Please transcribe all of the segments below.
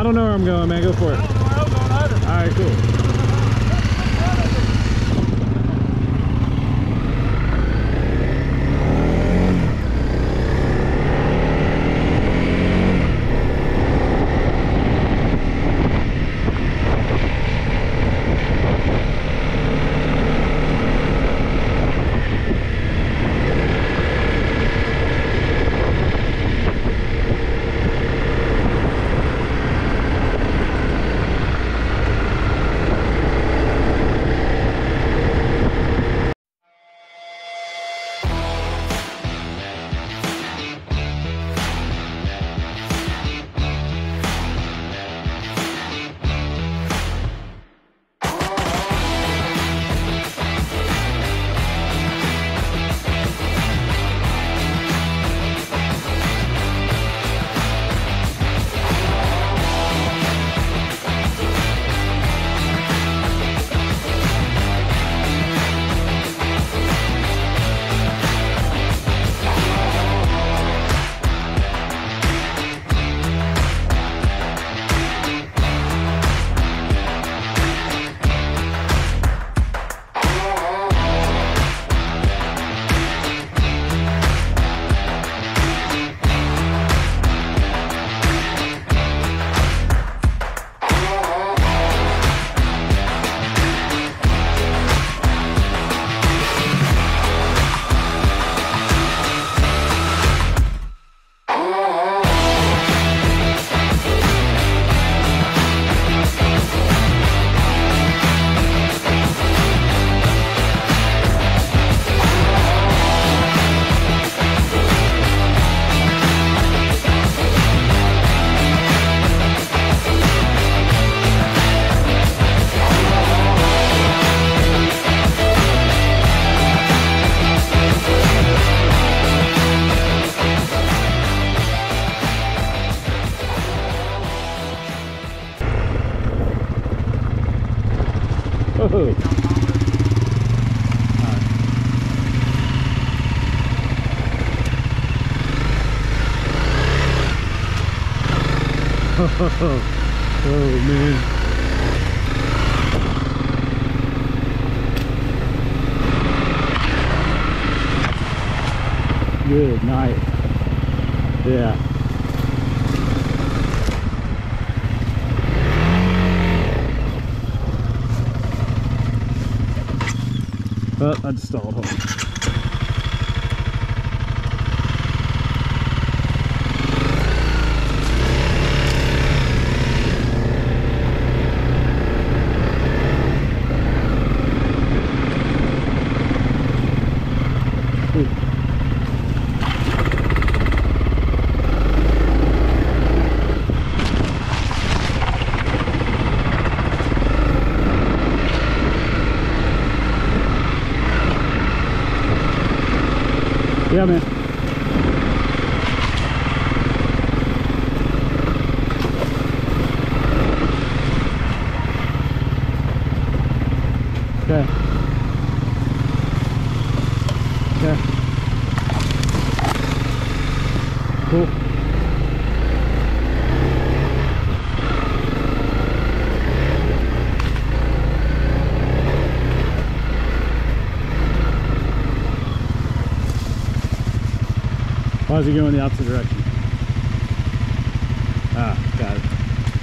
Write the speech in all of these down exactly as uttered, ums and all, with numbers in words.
don't know where I'm going, man. Go for it. I don't know where I'm going either. All right, cool. Whoa. Oh man. Good night. Yeah. Oh, I just stalled. Hold on. Yeah, man. Okay. Okay. Cool. Why is he going the opposite direction? Ah, got it.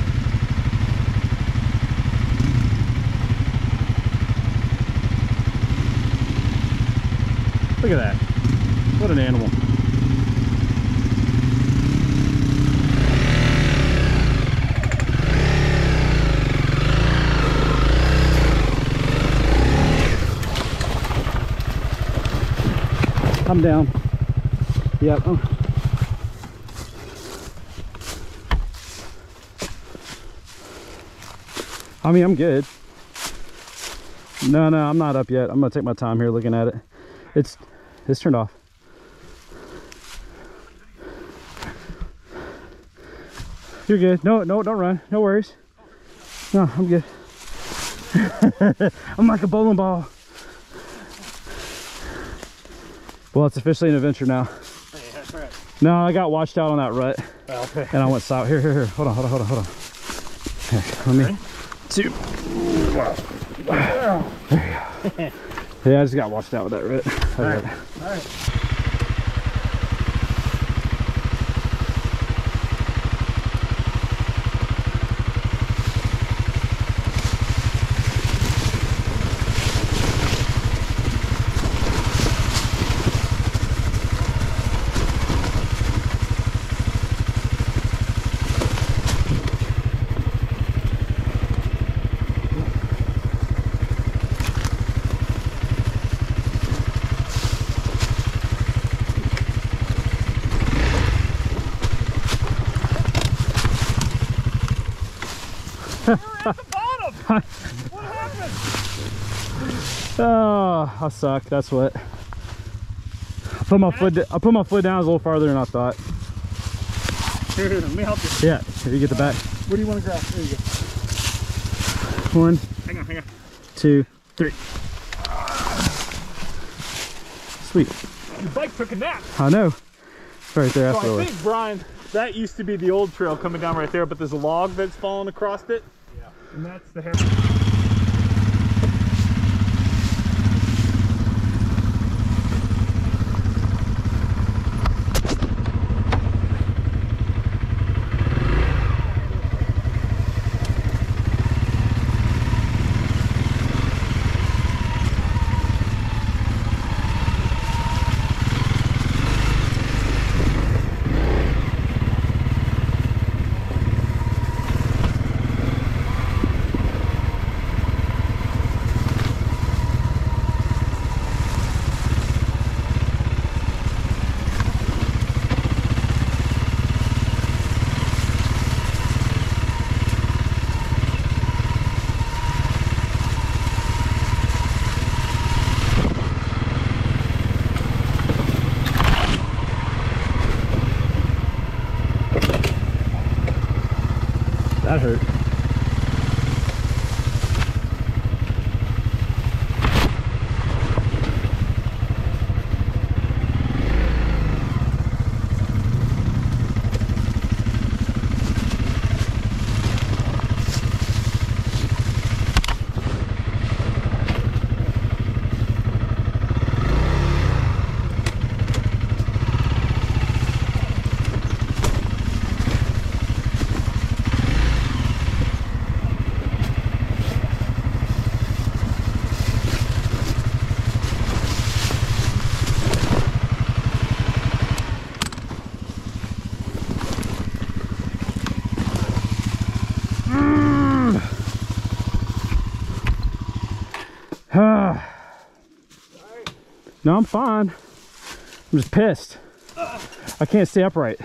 Look at that. What an animal. I'm down. Yep. Oh. I mean, I'm good. No, no, I'm not up yet. I'm gonna take my time here looking at it. It's it's turned off. You're good. No, no, don't run. No worries. No, I'm good. I'm like a bowling ball. Well, it's officially an adventure now. Yeah, that's right. No, I got washed out on that rut. Oh, okay. And I went south. Here, here, here. Hold on, hold on, hold on, hold on. Here, let me. Ready? Two. Wow. There you go. Yeah, I just got washed out with that root. All right. All right. At the bottom. What happened? Oh, I suck. That's what. I put my foot. I put my foot down a little farther than I thought. Here, here, let me help you. Yeah, here you get the back. What do you want to grab? There you go. One. Hang on, hang on. Two, three. Sweet. Your bike took a nap. I know. It's right there. So after I think, Brian, that used to be the old trail coming down right there, but there's a log that's fallen across it. Yeah. And that's the hair. That hurt. No, I'm fine. I'm just pissed. I can't stay upright.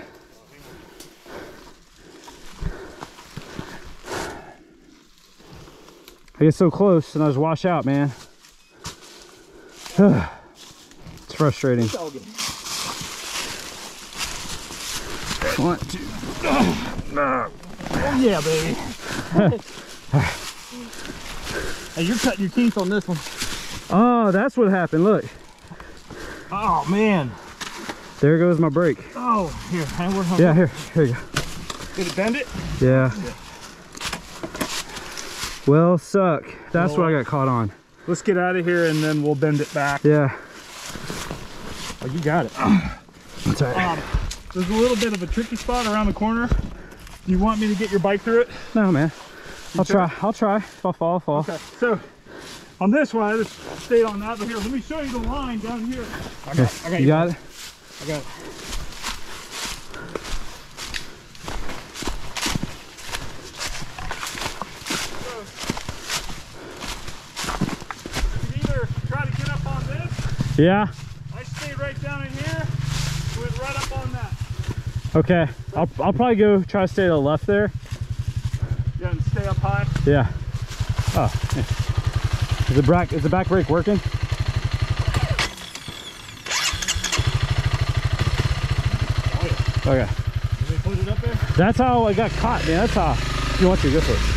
I get so close and I just wash out, man. It's frustrating. One, two. Oh yeah, baby. Hey, you're cutting your teeth on this one. Oh, that's what happened. Look. Oh man. There goes my brake. Oh, here, hang on. Yeah, here, here you go. Did it bend it? Yeah. yeah. Well, suck. That's well, what I got caught on. Let's get out of here and then we'll bend it back. Yeah. Oh, you got it. That's all right. Um, there's a little bit of a tricky spot around the corner. Do you want me to get your bike through it? No, man. You I'll sure? try. I'll try. If I fall, I'll fall. Okay. So on this one, I just stayed on that. But here, let me show you the line down here. I got, okay. I got you got it? I got it. Yeah. I stayed right down in here, went right up on that. Okay. I'll, I'll probably go try to stay to the left there. Yeah, and stay up high? Yeah. Oh. Yeah. Is the back, is the back brake working? Oh, yeah. Okay. Did they put it up there? That's how I got caught, man. That's how. If you want to, go for it.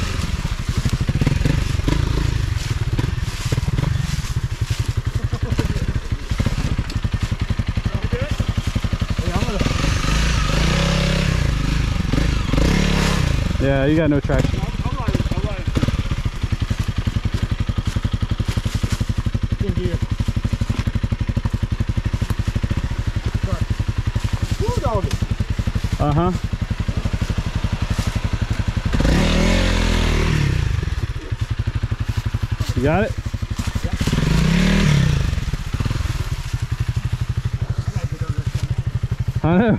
Yeah, you got no traction. I'm, I'm Uh-huh. You got it? I know.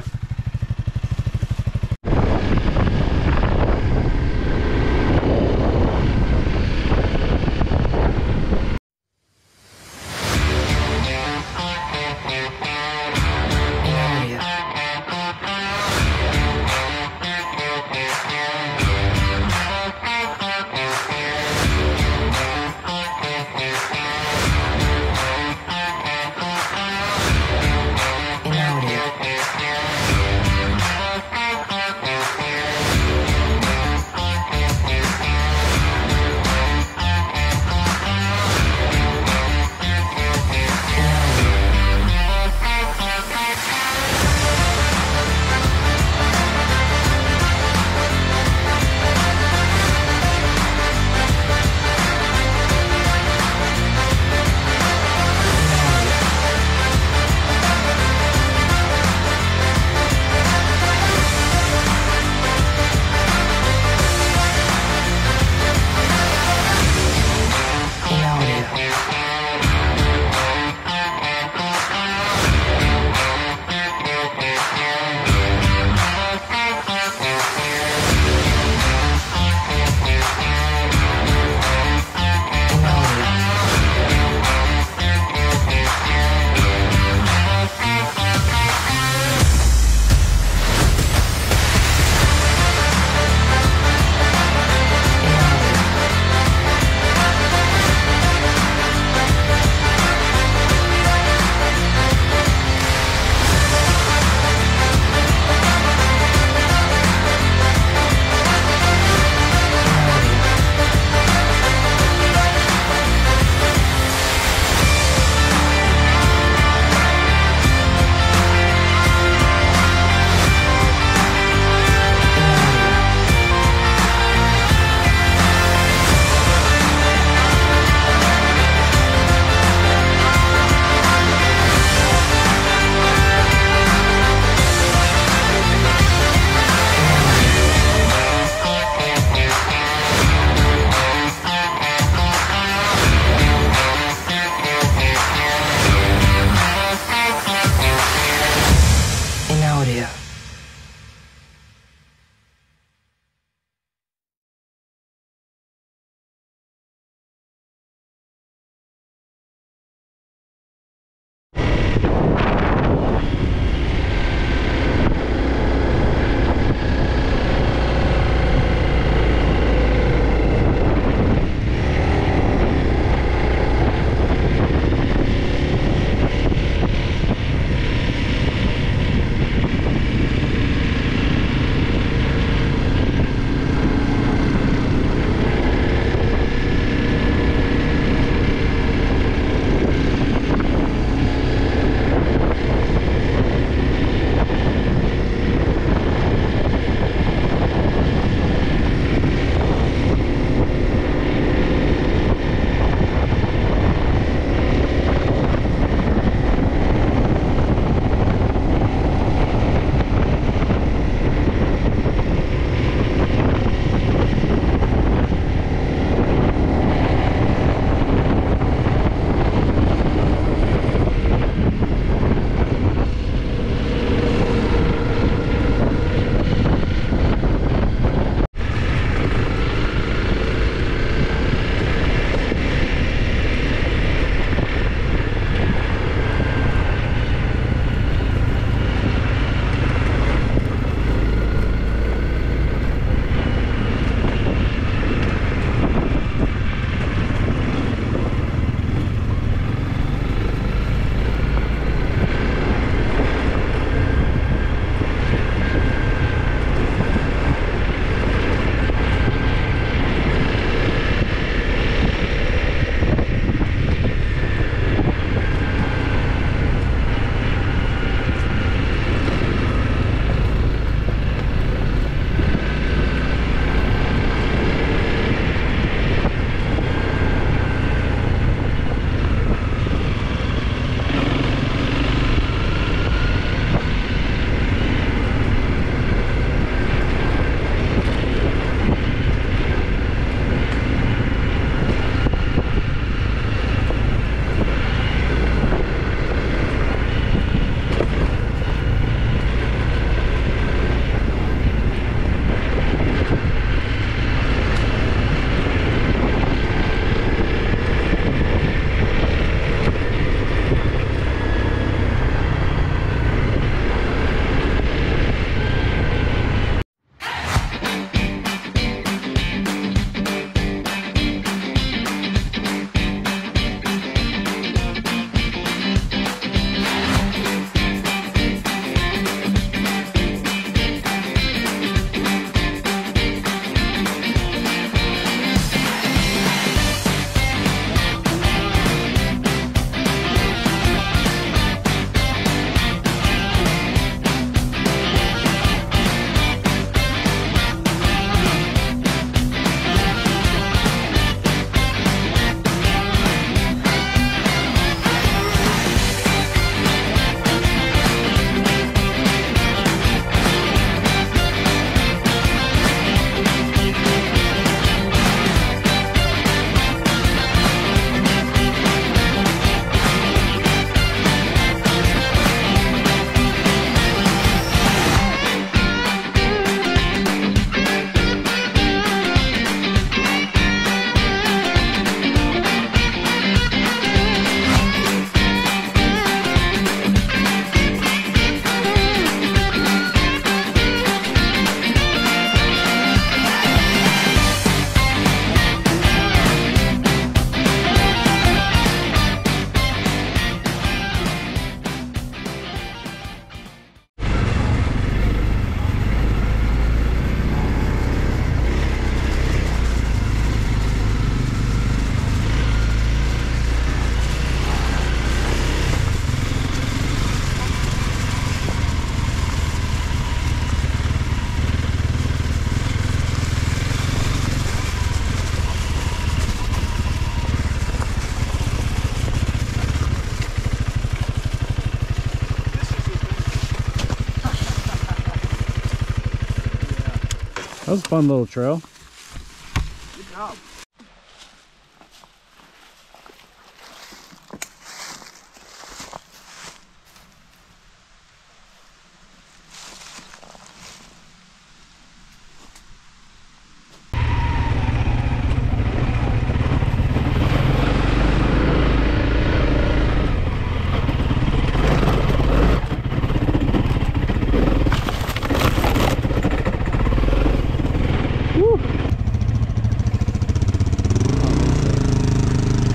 That was a fun little trail. Good job.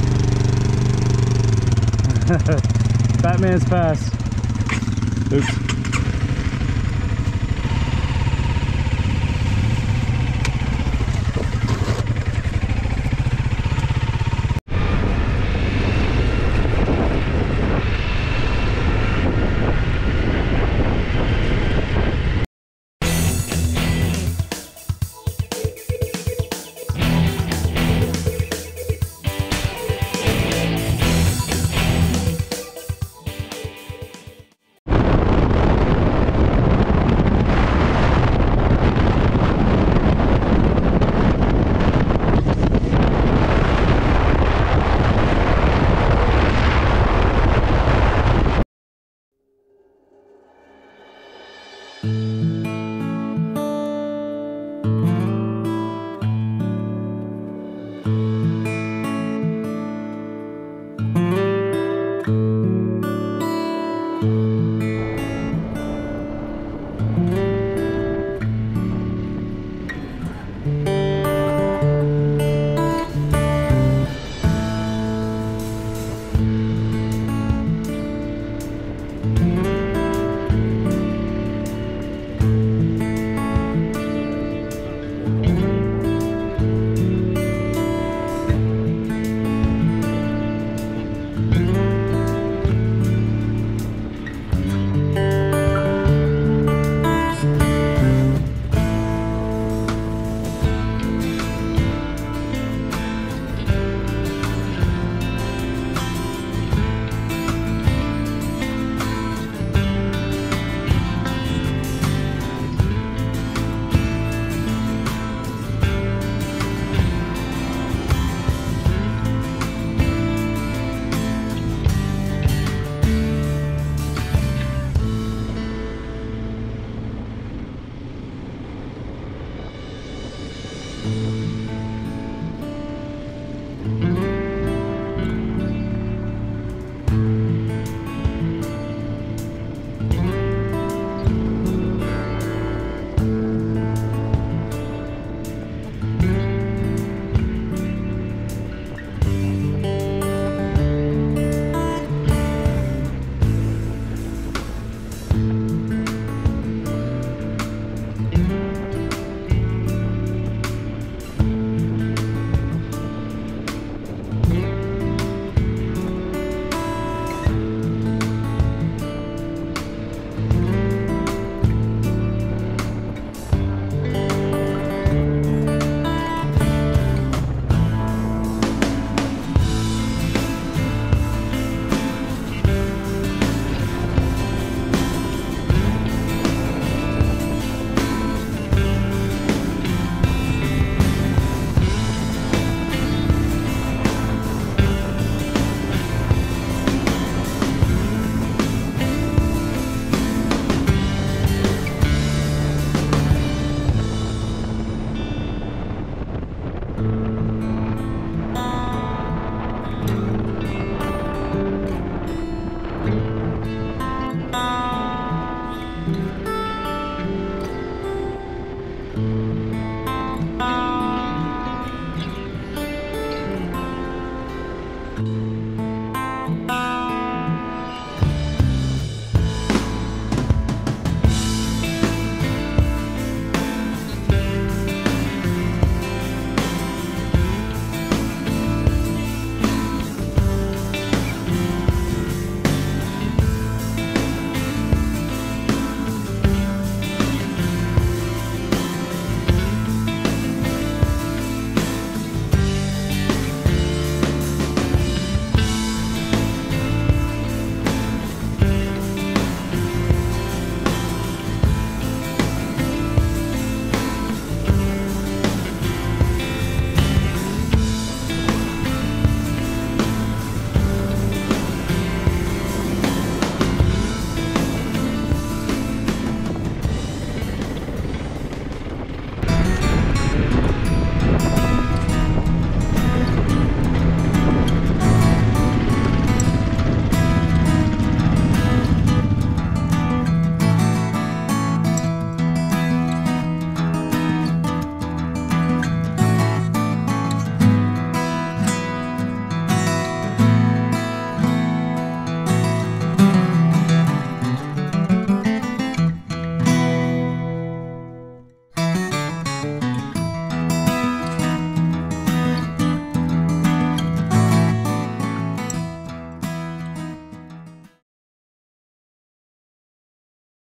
Batman's pass. Oops.